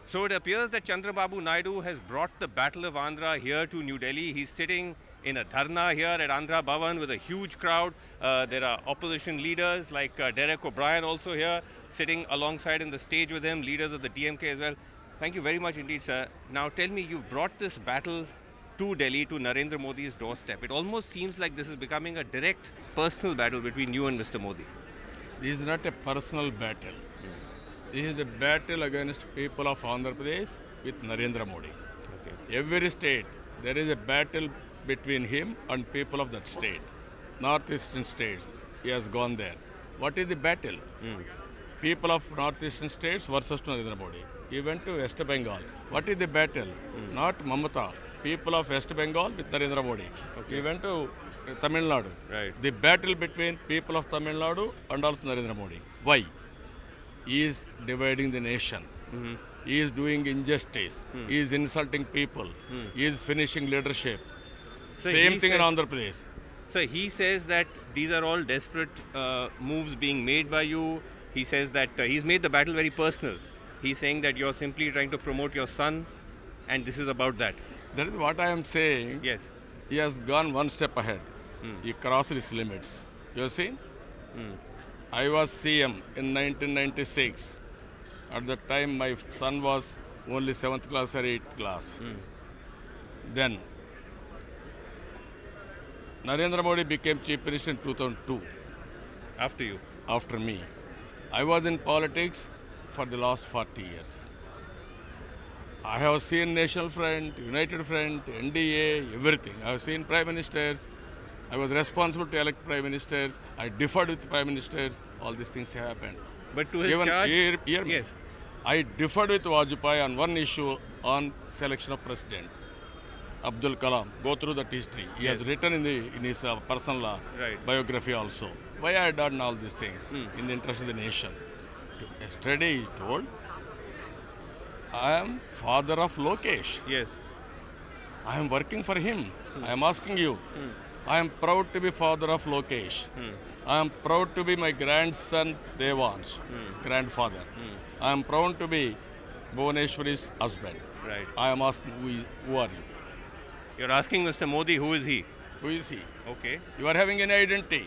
So it appears that Chandrababu Naidu has brought the Battle of Andhra here to New Delhi. He's sitting in a dharna here at Andhra Bhavan with a huge crowd. There are opposition leaders like Derek O'Brien also here, sitting alongside in the stage with him, leaders of the DMK as well. Thank you very much indeed, sir. Now tell me, you've brought this battle to Delhi, to Narendra Modi's doorstep. It almost seems like this is becoming a direct personal battle between you and Mr. Modi. This is not a personal battle. This is a battle against people of Andhra Pradesh with Narendra Modi. Okay. Every state, there is a battle between him and people of that state. Northeastern states, he has gone there. What is the battle? People of northeastern states versus Narendra Modi. He went to West Bengal. What is the battle? Not Mamata. People of West Bengal with Narendra Modi. Okay. He went to Tamil Nadu. Right. The battle between people of Tamil Nadu and also Narendra Modi. Why? He is dividing the nation. He is doing injustice. He is insulting people. He is finishing leadership. So same thing in Andhra Pradesh. So he says that these are all desperate moves being made by you. He says that he's made the battle very personal. He's saying that you're simply trying to promote your son, and this is about that. That is what I am saying. Yes. He has gone one step ahead. He crossed his limits. You have seen? I was CM in 1996. At that time, my son was only 7th class or 8th class. Then, Narendra Modi became Chief Minister in 2002. After you? After me. I was in politics for the last 40 years. I have seen National Front, United Front, NDA, everything. I have seen Prime Ministers. I was responsible to elect Prime Ministers. I differed with Prime Ministers. All these things have happened. But to his charge... Yes. I differed with Vajpayee on one issue on selection of President. Abdul Kalam. Go through that history. He has written in his personal biography also. Why I had done all these things in the interest of the nation. Yesterday he told, I am father of Lokesh. Yes. I am working for him. I am asking you. I am proud to be father of Lokesh. I am proud to be my grandson Devansh, grandfather. I am proud to be Bhuvaneshwari's husband. Right. I am asking, who are you? You're asking Mr. Modi, who is he? Who is he? Okay. You are having an identity.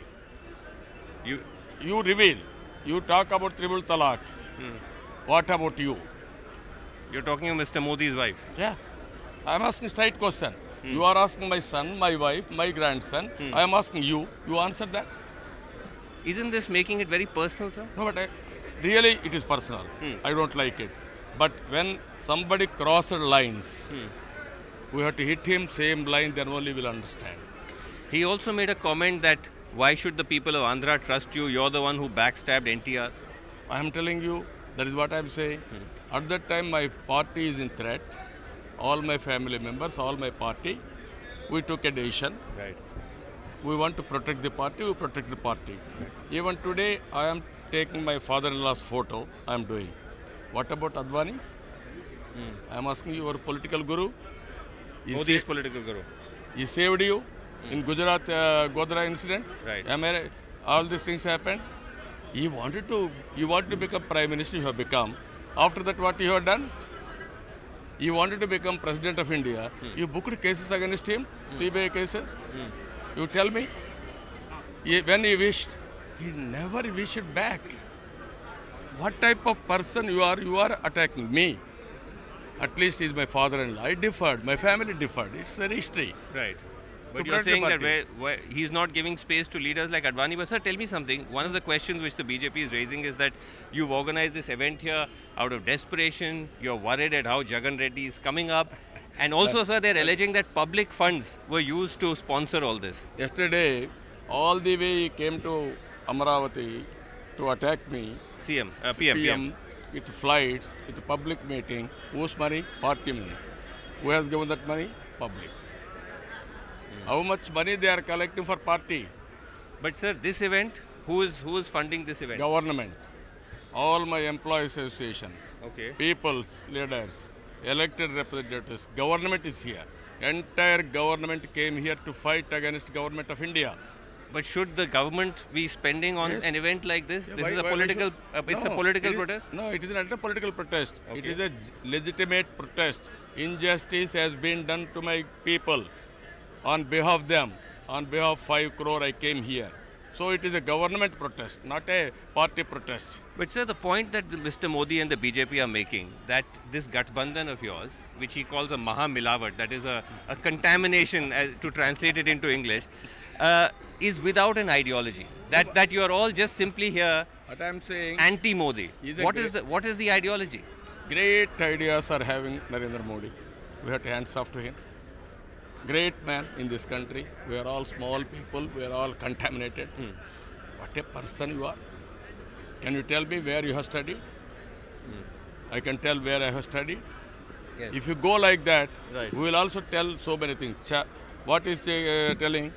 You reveal. You talk about triple talaq. What about you? You're talking of Mr. Modi's wife? Yeah. I am asking straight question. You are asking my son, my wife, my grandson. I am asking you. You answer that. Isn't this making it very personal, sir? No, but really it is personal. I don't like it. But when somebody crosses lines, we have to hit him same line, then only we'll understand. He also made a comment that why should the people of Andhra trust you? You're the one who backstabbed NTR. I am telling you, that is what I am saying. At that time, my party is in threat. All my family members, all my party, we took a decision. Right. We want to protect the party, we protect the party. Even today, I am taking my father-in-law's photo, I am doing. What about Advani? I am asking you, your political guru? Modi's political guru. He saved you in Gujarat Godhra incident. Right. All these things happened. You wanted to become Prime Minister, you have become. After that, what you have done? You wanted to become President of India. You booked cases against him, CBI cases. You tell me. When he wished, he never wished back. What type of person you are attacking me. At least he is my father-in-law. I differed. My family differed. It's a history. Right. But you're saying that where he's not giving space to leaders like Advani. But sir, tell me something. One of the questions which the BJP is raising is that you've organized this event here out of desperation. You're worried at how Jagan Reddy is coming up. And also, sir, they're alleging that public funds were used to sponsor all this. Yesterday, all the way he came to Amaravati to attack me. PM. With flights, with public meeting. Whose money? Party money. Who has given that money? Public. How much money they are collecting for party? But sir, this event, who is funding this event? Government. All my employees association. Okay. People's leaders, elected representatives. Government is here. Entire government came here to fight against government of India. But should the government be spending on an event like this? Yeah, This is a political. It's a political protest. No, it is not a political protest. Okay. It is a legitimate protest. Injustice has been done to my people. On behalf of them, on behalf of 5 crore, I came here. So it is a government protest, not a party protest. But sir, the point that Mr. Modi and the BJP are making, that this Gathbandhan of yours, which he calls a Maha Milavat, that is a contamination, to translate it into English, is without an ideology. That you are all just simply here What I am saying, anti-Modi. What is the ideology? great ideas are having Narendra Modi. We have to hands off to him. Great man in this country. We are all small people. We are all contaminated. What a person you are. Can you tell me where you have studied? I can tell where I have studied. Yes. If you go like that, Right. we will also tell so many things. What is telling?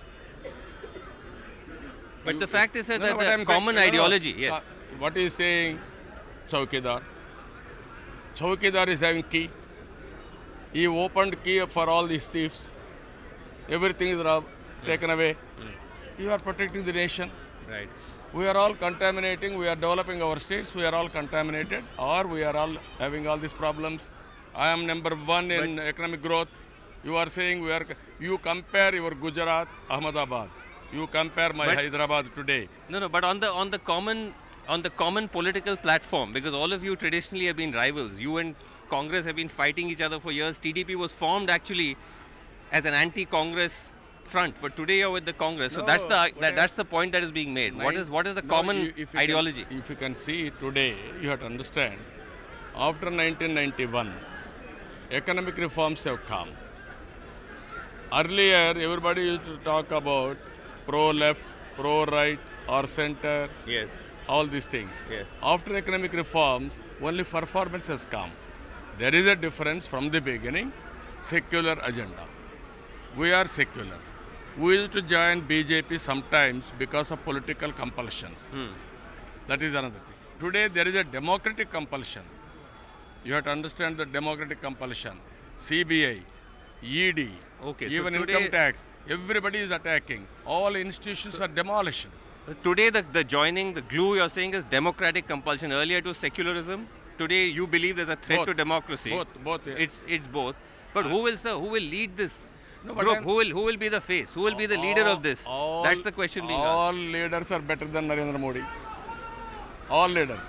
But the fact is that No, no, what the I'm common saying- ideology, yes. What is saying Chowkidar? Chowkidar is having key. He opened key for all these thieves. Everything is taken away. You are protecting the nation. Right. We are all contaminating. We are developing our states. We are all contaminated, or we are all having all these problems. I am number 1 in economic growth. You are saying we are. You compare your Gujarat, Ahmedabad. You compare my Hyderabad today. No, but on the common political platform, because all of you traditionally have been rivals. You and Congress have been fighting each other for years. TDP was formed actually as an anti-Congress front, but today you're with the Congress. So No, that's the point that is being made. What is the common ideology? If you can see today, you have to understand. After 1991, economic reforms have come. Earlier, everybody used to talk about pro-left, pro-right, or center. Yes. All these things. Yes. After economic reforms, only performance has come. There is a difference from the beginning, secular agenda. We are secular. We used to join BJP sometimes because of political compulsions. That is another thing. Today there is a democratic compulsion. You have to understand the democratic compulsion. CBI, ED, Okay, so even today- income tax, everybody is attacking. All institutions are demolished. Today the joining, the glue you're saying is democratic compulsion. Earlier it was secularism. Today you believe there's a threat Both. to democracy. Both. Yeah. It's both. But who will lead this No, but group? I'm- Who will be the face? Who will be the leader of this? That's the question being All asked. leaders are better than Narendra Modi. All leaders.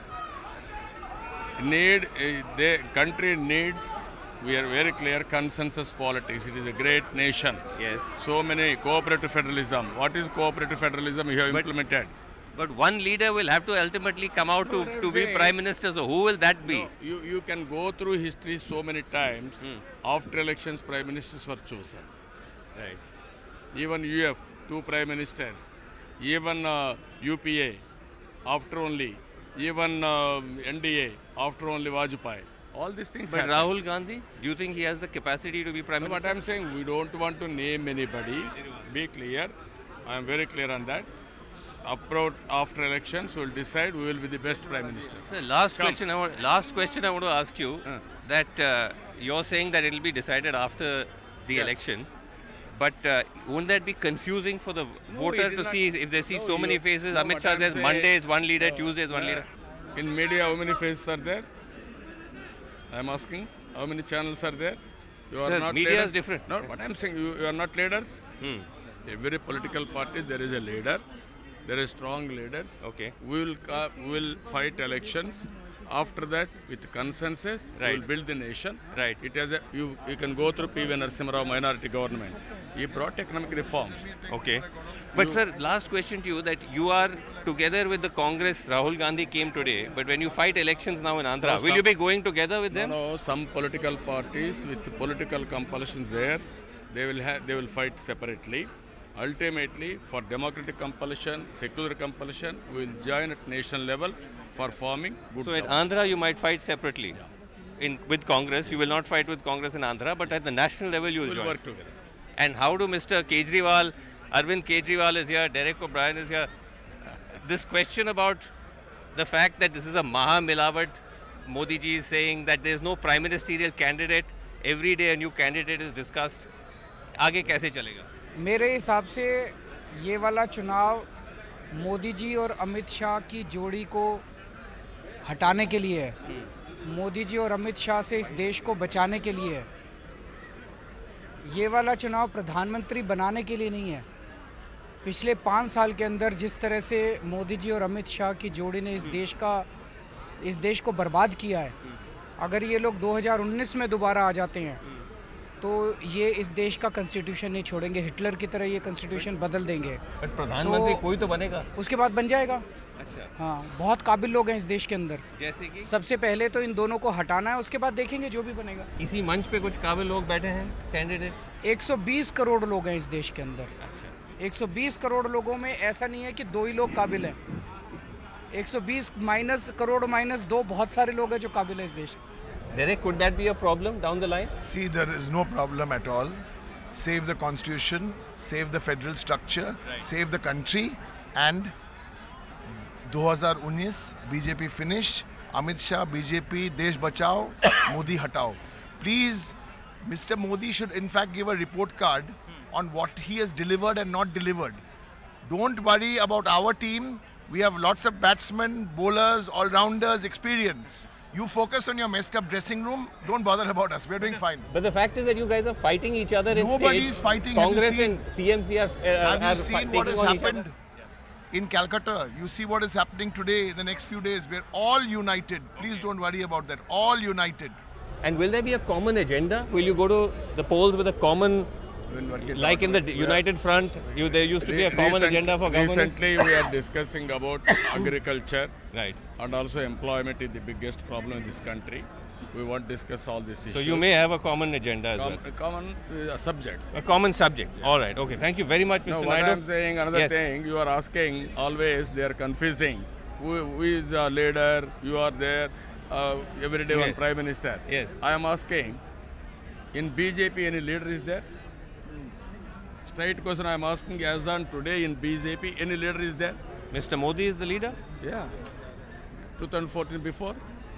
The country needs, we are very clear, consensus politics. It is a great nation. Yes. So many cooperative federalism. What is cooperative federalism you have implemented? But one leader will have to ultimately come out to be saying- prime minister. So who will that be? No, you can go through history so many times. After elections, prime ministers were chosen. Right. Even UF, 2 prime ministers. Even UPA, after only. Even NDA, after only Vajpayee. All these things But happen. Rahul Gandhi, do you think he has the capacity to be prime No, minister? but I'm saying we don't want to name anybody. Be clear. I am very clear on that. After elections, we will decide who will be the best prime minister. Sir, last question I want to ask you, that you're saying that it will be decided after the election, but won't that be confusing for the voter it is to not. see if they see No, so many you- faces? no, Amit what Shah I'm says saying- Monday is one leader, Tuesday is one leader. In media, how many faces are there? I am asking. How many channels are there? You are Sir, not media leaders. is different. No, what I'm saying, you are not leaders. Every political party, there is a leader. There are strong leaders. Okay. We will fight elections. After that, with consensus, we Right. will build the nation. Right. It has you can go through P.V. Narasimha Rao minority government. He brought economic reforms. Okay. But sir, last question to you, that you are together with the Congress, Rahul Gandhi came today, but when you fight elections now in Andhra, will you be going together with them? No, some political parties with political compulsions there, they will fight separately. Ultimately, for democratic compulsion, secular compulsion, we will join at national level for forming good So in government. Andhra, you might fight separately. With Congress, you will not fight with Congress in Andhra, but at the national level, you will We will join. work together. And how do Mr. Kejriwal, Arvind Kejriwal is here, Derek O'Brien is here. This question about the fact that this is a Maha Milavat, Modi ji is saying that there is no prime ministerial candidate, every day a new candidate is discussed. आगे कैसे चलेगा? मेरे हिसाब से ये वाला चुनाव मोदी जी और अमित शाह की जोड़ी को हटाने के लिए है। मोदी जी और अमित शाह से इस देश को बचाने के लिए है। ये वाला चुनाव प्रधानमंत्री बनाने के लिए नहीं है। पिछले 5 साल के अंदर जिस तरह से मोदी जी और अमित शाह की जोड़ी ने इस देश को बर्बाद किया है, अगर ये लोग 2019 में दोबारा आ जाते हैं तो ये इस देश का कॉन्स्टिट्यूशन नहीं छोड़ेंगे। हिटलर की तरह ये कॉन्स्टिट्यूशन बदल देंगे। बट प्रधानमंत्री कोई तो बनेगा, उसके बाद बन जाएगा। अच्छा, हाँ, बहुत काबिल लोग हैं इस देश के अंदर। जैसे कि सबसे पहले तो इन दोनों को हटाना है, उसके बाद देखेंगे जो भी बनेगा। इसी मंच पे कुछ काबिल लोग बैठे हैं, कैंडिडेट्स। 120 करोड़ लोग हैं इस देश के अंदर। अच्छा, 120 करोड़ लोगों में ऐसा नहीं है कि 2 ही लोग काबिल हैं। 120 करोड़ माइनस 2 बहुत सारे लोग हैं जो काबिल हैं इस देश। Derek, could that be a problem down the line? See, there is no problem at all. Save the constitution, save the federal structure, save the country, and 2019 BJP finish. Amit Shah, BJP, Desh Bachao, Modi Hatao. Please, Mr. Modi should in fact give a report card on what he has delivered and not delivered. Don't worry about our team. We have lots of batsmen, bowlers, all-rounders, experience. You focus on your messed up dressing room. Don't bother about us. We're doing fine. But the fact is that you guys are fighting each other in Nobody states. is fighting. Congress and TMC are Have you seen what has happened other? in Calcutta? You see what is happening today, the next few days. We're all united. Please don't worry about that. All united. And will there be a common agenda? Will you go to the polls with a common, like in the United Front, there used to be a common agenda for governance? Recently we are discussing about agriculture. Right. And also employment is the biggest problem in this country. We want to discuss all these issues. So you may have a common agenda as well. Common subjects. A common subject. Yeah. All right. Okay. Thank you very much, Mr. No, Naidu. what I'm saying, another Yes. thing, you are asking always, they are confusing. Who is a leader? You are there every day Yes. one Prime Minister. Yes. I am asking, in BJP any leader is there? Straight question I am asking, as on today in BJP, any leader is there? Mr. Modi is the leader? Yeah. 2014 before?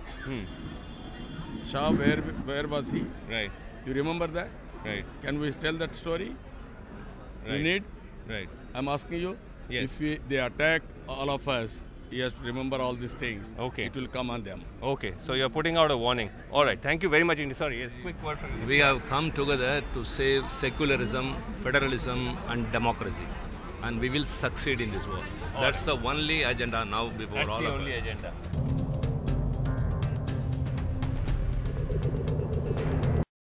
Shah, where was he? Right. You remember that? Right. Can we tell that story? Right. You need? Right. I'm asking you. Yes. If they attack all of us, he has to remember all these things. Okay. It will come on them. Okay. So you're putting out a warning. All right. Thank you very much. Sorry. Yes. Quick word from you. We have come together to save secularism, federalism and democracy. And we will succeed in this war. That's the only agenda now before That's all the of only us. agenda.